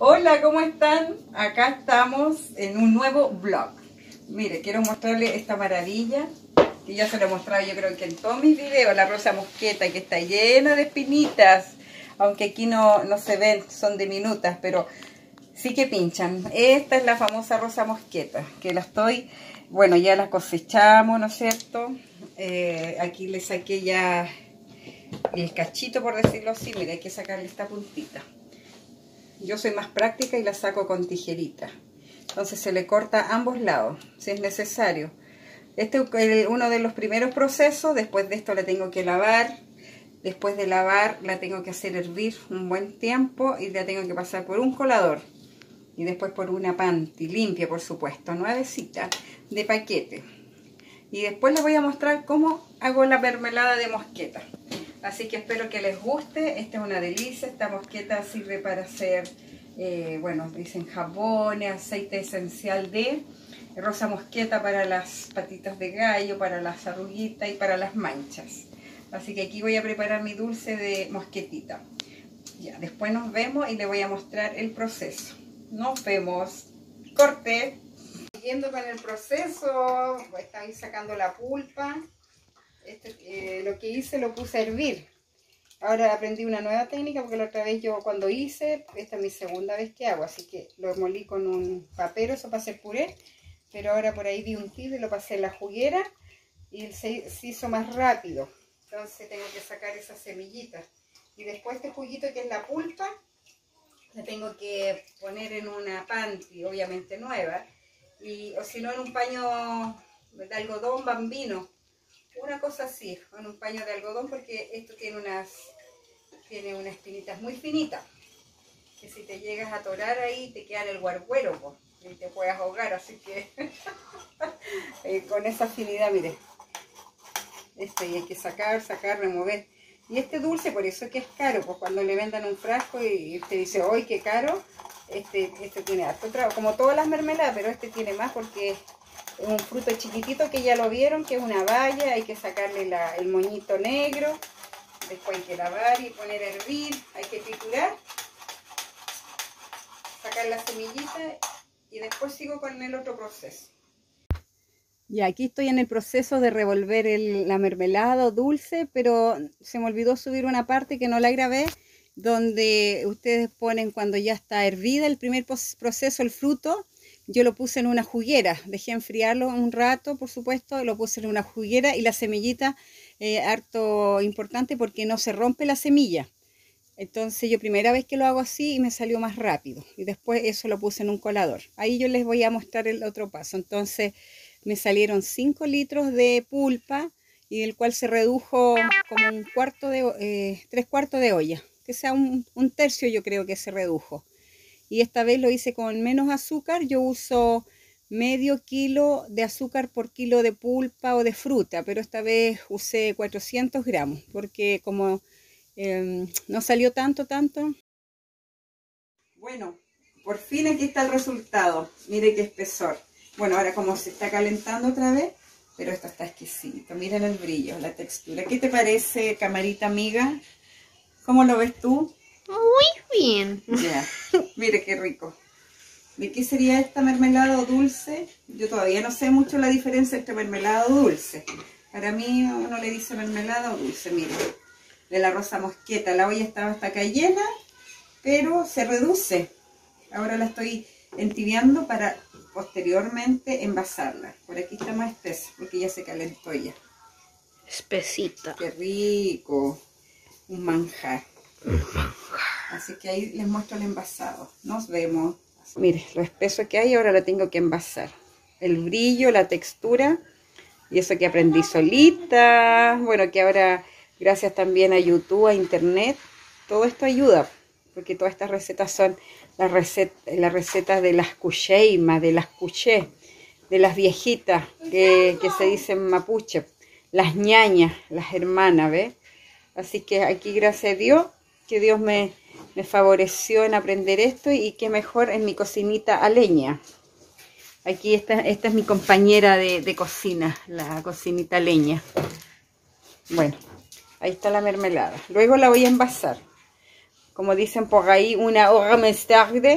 Hola, ¿cómo están? Acá estamos en un nuevo vlog. Mire, quiero mostrarles esta maravilla que ya se lo he mostrado yo creo que en todos mis videos, la rosa mosqueta, que está llena de espinitas, aunque aquí no se ven, son diminutas, pero sí que pinchan. Esta es la famosa rosa mosqueta, que la estoy, bueno, ya la cosechamos, ¿no es cierto? Aquí le saqué ya el cachito, por decirlo así. Mira, hay que sacarle esta puntita. Yo soy más práctica y la saco con tijerita. Entonces se le corta ambos lados, si es necesario. Este es uno de los primeros procesos. Después de esto la tengo que lavar. Después de lavar la tengo que hacer hervir un buen tiempo y la tengo que pasar por un colador. Y después por una panty limpia, por supuesto, nuevecita, de paquete. Y después les voy a mostrar cómo hago la mermelada de mosqueta. Así que espero que les guste. Esta es una delicia. Esta mosqueta sirve para hacer, bueno, dicen jabones, aceite esencial de rosa mosqueta para las patitas de gallo, para las arruguitas y para las manchas. Así que aquí voy a preparar mi dulce de mosquetita. Ya, después nos vemos y les voy a mostrar el proceso. Nos vemos. Corte. Siguiendo con el proceso, estoy sacando la pulpa. Lo que hice lo puse a hervir. Ahora aprendí una nueva técnica porque la otra vez yo cuando hice, esta es mi segunda vez que hago, así que lo molí con un papero, eso para hacer puré, pero ahora por ahí vi un tip y lo pasé en la juguera y se hizo más rápido. Entonces tengo que sacar esas semillitas y después este juguito que es la pulpa la tengo que poner en una panty, obviamente nueva, o si no en un paño de algodón bambino. Una cosa así, con un paño de algodón, porque esto tiene unas espinitas muy finitas, que si te llegas a atorar ahí te queda el guarguero, pues, y te puedes ahogar, así que con esa afinidad, mire, y hay que sacar, remover. Y este dulce, por eso es que es caro, pues cuando le vendan un frasco y usted dice, ¡ay, qué caro! Este tiene harto trabajo, como todas las mermeladas, pero este tiene más porque es un fruto chiquitito que ya lo vieron, que es una baya. Hay que sacarle el moñito negro, después hay que lavar y poner a hervir, hay que triturar, sacar la semillita y después sigo con el otro proceso. Y aquí estoy en el proceso de revolver la mermelada dulce, pero se me olvidó subir una parte que no la grabé, donde ustedes ponen cuando ya está hervida el primer proceso, el fruto. Yo lo puse en una juguera, dejé enfriarlo un rato, por supuesto, lo puse en una juguera y la semillita, harto importante porque no se rompe la semilla. Entonces yo primera vez que lo hago así y me salió más rápido. Y después eso lo puse en un colador. Ahí yo les voy a mostrar el otro paso. Entonces me salieron 5 litros de pulpa y el cual se redujo como 3/4 de olla. Que sea un tercio yo creo que se redujo. Y esta vez lo hice con menos azúcar. Yo uso medio kilo de azúcar por kilo de pulpa o de fruta, pero esta vez usé 400 gramos, porque como no salió tanto. Bueno, por fin aquí está el resultado. Mire qué espesor. Bueno, ahora como se está calentando otra vez, pero esto está exquisito. Miren el brillo, la textura. ¿Qué te parece, camarita amiga? ¿Cómo lo ves tú? Muy bien. Ya, mire qué rico. ¿De qué sería esta mermelada o dulce? Yo todavía no sé mucho la diferencia entre mermelada o dulce. Para mí uno le dice mermelada o dulce, mire. De la rosa mosqueta. La olla estaba hasta acá llena, pero se reduce. Ahora la estoy entibiando para posteriormente envasarla. Por aquí está más espesa, porque ya se calentó ya. Espesita. Qué rico. Un manjar. Así que ahí les muestro el envasado. Nos vemos. Mire, lo espeso que hay, ahora lo tengo que envasar. El brillo, la textura. Y eso que aprendí solita. Bueno, que ahora, gracias también a YouTube, a Internet, todo esto ayuda. Porque todas estas recetas son las recetas de las cucheimas, de las cuché, de las viejitas que se dicen mapuche. Las ñañas, las hermanas, ¿ves? Así que aquí, gracias a Dios, que Dios me favoreció en aprender esto y que mejor en mi cocinita a leña. Aquí esta es mi compañera de cocina, la cocinita a leña. Bueno, ahí está la mermelada. Luego la voy a envasar. Como dicen por ahí, una hora más tarde,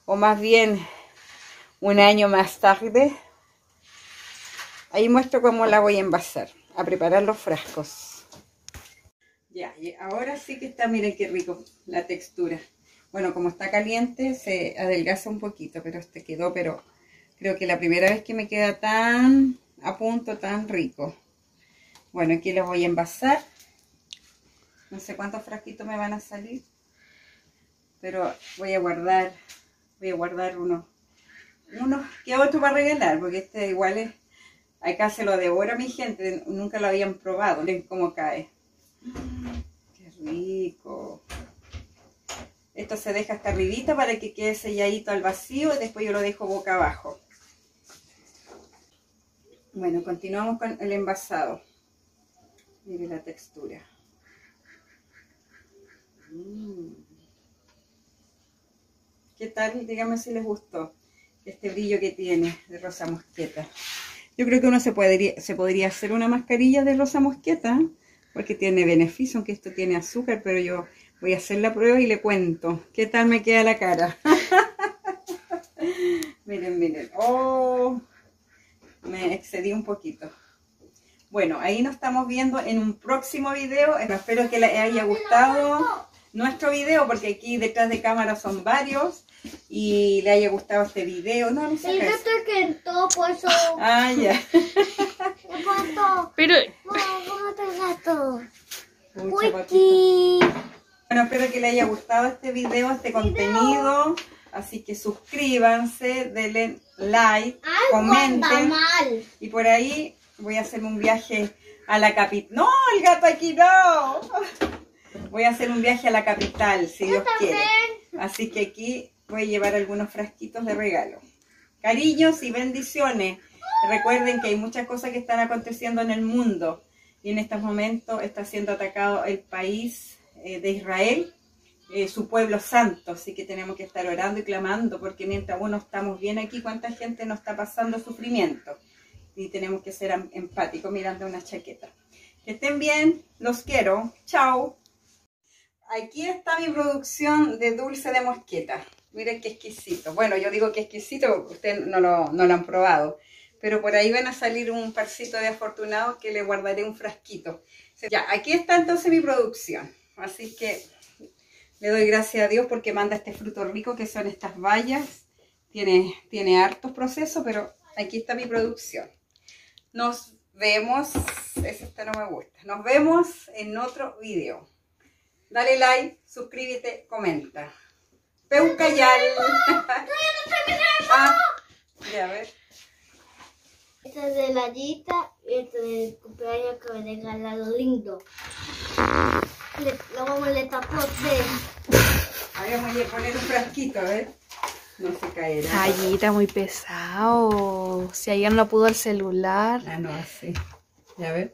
o más bien un año más tarde. Ahí muestro cómo la voy a envasar, a preparar los frascos. Ya, y ahora sí que está, miren qué rico la textura. Bueno, como está caliente se adelgaza un poquito, pero este quedó, pero creo que la primera vez que me queda tan a punto, tan rico. Bueno, aquí los voy a envasar. No sé cuántos frasquitos me van a salir, pero voy a guardar unos que otro para regalar, porque este igual es, acá se lo devora mi gente, nunca lo habían probado. Miren cómo cae. Qué rico. Esto se deja hasta arribita para que quede selladito al vacío y después yo lo dejo boca abajo. Bueno, continuamos con el envasado. Miren la textura. ¿Qué tal? Díganme si les gustó este brillo que tiene de rosa mosqueta. Yo creo que uno se podría hacer una mascarilla de rosa mosqueta, porque tiene beneficio, aunque esto tiene azúcar, pero yo voy a hacer la prueba y le cuento qué tal me queda la cara. Miren, miren. Oh, me excedí un poquito. Bueno, ahí nos estamos viendo en un próximo video. Espero que les haya gustado nuestro video, porque aquí detrás de cámara son varios, y le haya gustado este video. No, no sé. El gato que todo por eso. Ah, ya. Pero ¿Cómo está el gato? Pucha, papito. Wiki. Bueno, espero que les haya gustado este video, este contenido. Así que suscríbanse, denle like, Algo anda comenten. mal. Y por ahí voy a hacer un viaje a la capital. ¡No! ¡El gato aquí no! Voy a hacer un viaje a la capital, si Dios quiere. Así que aquí voy a llevar algunos frasquitos de regalo. Cariños y bendiciones. Recuerden que hay muchas cosas que están aconteciendo en el mundo. Y en estos momentos está siendo atacado el país de Israel, su pueblo santo. Así que tenemos que estar orando y clamando, porque mientras uno estamos bien aquí, ¿cuánta gente nos está pasando sufrimiento? Y tenemos que ser empáticos mirando una chaqueta. Que estén bien, los quiero. Chao. Aquí está mi producción de dulce de mosqueta. Miren qué exquisito. Bueno, yo digo que exquisito, ustedes no lo han probado. Pero por ahí van a salir un parcito de afortunados que le guardaré un frasquito. Ya, aquí está entonces mi producción. Así que le doy gracias a Dios porque manda este fruto rico que son estas bayas. Tiene hartos procesos, pero aquí está mi producción. Nos vemos. Esta no me gusta. Nos vemos en otro video. Dale like, suscríbete, comenta. Peucayal. Ah, ya, a ver. Esta es de la Yita y este del cumpleaños que me regalado lindo. Lo vamos a le tapó de. Ahora voy a poner un frasquito, a ver. No se caerá. ay, está muy pesado. Si ayer no pudo el celular. Ah, no, así. Ya ver.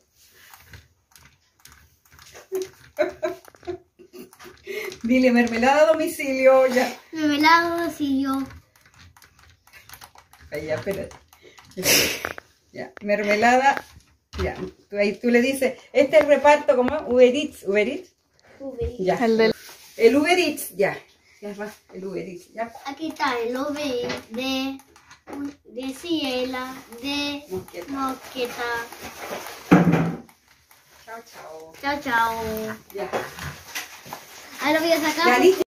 Dile mermelada a domicilio, ya. Revelado si yo. Ahí, ya, espérate. Ya, mermelada. Ya, tú le dices, este es el reparto, ¿cómo? Uber Eats. Ya. El Uber Eats, ya. Ya va, el Uber Eats, ya. Aquí está el OB de Ciela, de Mosqueta. Mosqueta. Chao, chao. Chao, chao. Ya. Ahora voy a sacar. Ya, listo.